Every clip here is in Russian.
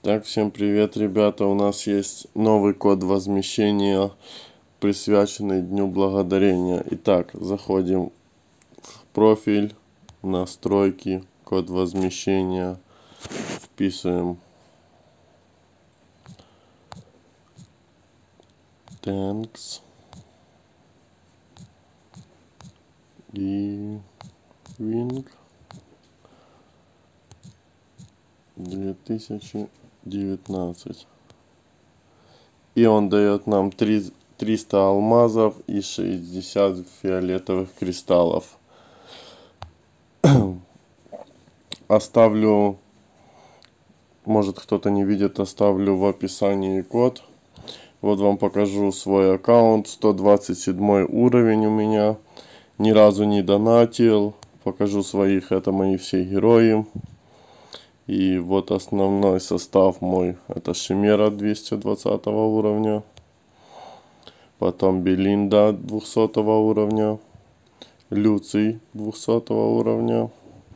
Так, всем привет, ребята. У нас есть новый код возмещения, присвященный Дню Благодарения. Итак, заходим в профиль, настройки, код возмещения, вписываем thanks giving 2019. И он дает нам 300 алмазов и 60 фиолетовых кристаллов. Оставлю, может кто-то не видит, оставлю в описании код. Вот вам покажу свой аккаунт, 127 уровень у меня, ни разу не донатил. Покажу своих, это мои все герои. И вот основной состав мой, это Шимера 220 уровня. Потом Белинда 200 уровня. Люций 200 уровня.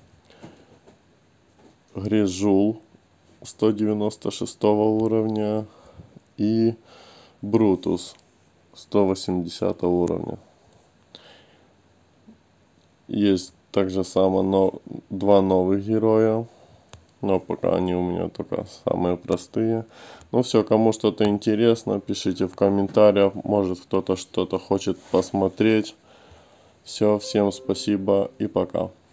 Грежул 196 уровня. И Брутус 180 уровня. Есть также два новых героя. Но пока они у меня только самые простые. Ну все, кому что-то интересно, пишите в комментариях. Может кто-то что-то хочет посмотреть. Все, всем спасибо и пока.